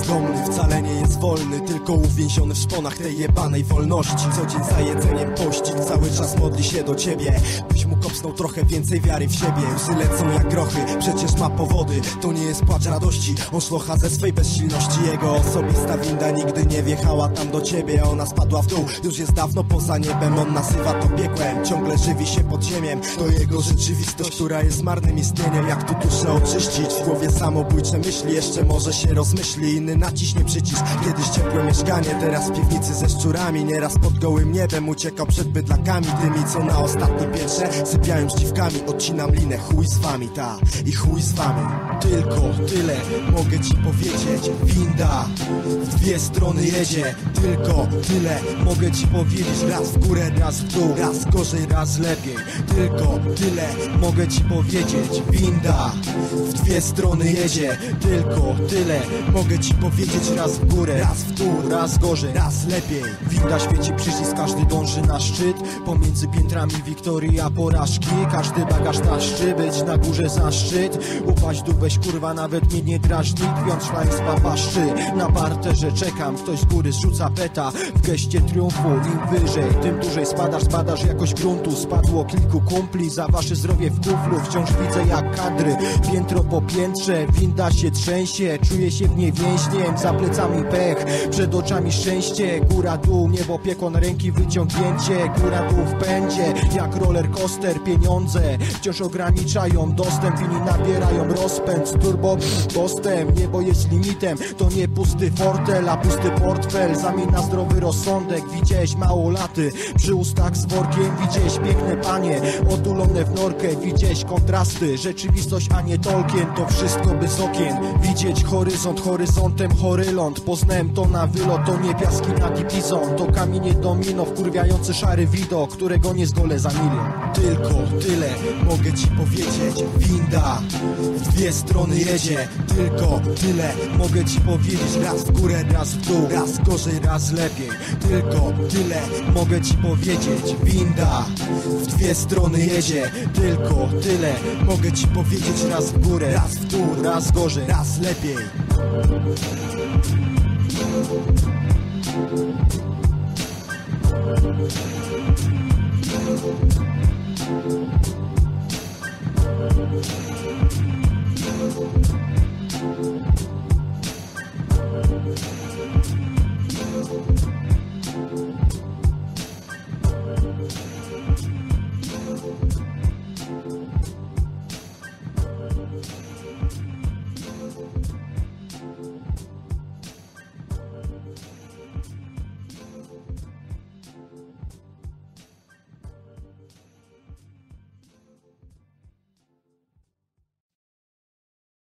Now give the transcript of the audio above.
bezdomny wcale nie jest wolny, tylko uwięziony w szponach tej jebanej wolności. Co dzień za jedzeniem pościg, cały czas modli się do ciebie, byś mu kopsnął trochę więcej wiary w siebie. Łzy lecą jak grochy, przecież ma powody, to nie jest płacz radości. On szlocha ze swej bezsilności, jego osobista winda nigdy nie wjechała tam do ciebie. Ona spadła w dół, już jest dawno poza niebem. On nazywa to piekłem, ciągle żywi się pod ziemię. To jego rzeczywistość, która jest marnym istnieniem. Jak tu duszę oczyścić? W głowie samobójcze myśli, jeszcze może się rozmyśli. Inny naciśnie przycisk, kiedyś ciepłe mieszkanie, teraz w piwnicy ze szczurami. Nieraz pod gołym niebem uciekał przed bydlakami, tymi co na ostatnim piętrze sypiają ściwkami. Odcinam linę, chuj z wami, ta i chuj z wami. Tylko tyle mogę ci powiedzieć, winda w dwie strony jedzie. Tylko tyle mogę ci powiedzieć, raz w górę, raz w dół, raz gorzej, raz lepiej. Tylko tyle mogę ci powiedzieć, winda w dwie strony jedzie. Tylko tyle mogę ci powiedzieć, raz w górę, raz w dół, raz gorzej, raz lepiej. Winda świeci przycisk, każdy dąży na szczyt. Pomiędzy piętrami wiktoria porażki, każdy bagaż taszczy, być na górze za szczyt. Upaść dół, weź kurwa, nawet mnie nie drażni. Kwiąc szlań z papaszczy, na parterze czekam, ktoś z góry zrzuca peta w geście triumfu. Im wyżej, tym dłużej spadasz, zbadasz jakość gruntu. Spadło kilku kumpli za wasze zdrowie w kuflu. Wciąż widzę jak kadry, piętro po piętrze. Winda się trzęsie, czuję się w niej więźniem. Za plecami pech, przed oczami szczęście. Góra dół, niebo piekło, ręki wyciągnięcie. Góra dół w pędzie, jak roller coaster. Pieniądze wciąż ograniczają dostęp, inni nabierają rozpęd. Turbo postęp, niebo jest limitem. To nie pusty fortel, a pusty portfel. Zamień na zdrowy rozsądek. Widziałeś małolaty przy ustach z workiem, widziałeś piękne panie otulone w norkę, widziałeś kontrasty, rzeczywistość a nie Tolkien. To wszystko bez okien, widzieć horyzont, horyzontem horyląd. Poznałem to na wylot, to nie piaski na Gipizon, to kamienie domino, wkurwiający szary widok, którego nie zgolę za milion. Tylko tyle mogę ci powiedzieć, winda w dwie strony jedzie. Tylko tyle mogę ci powiedzieć, raz w górę, raz w dół, raz gorzej, raz lepiej. Tylko tyle mogę ci powiedzieć, winda w dwie strony jedzie. Tylko tyle mogę ci powiedzieć, raz w górę, raz w dół, raz gorzej, raz lepiej.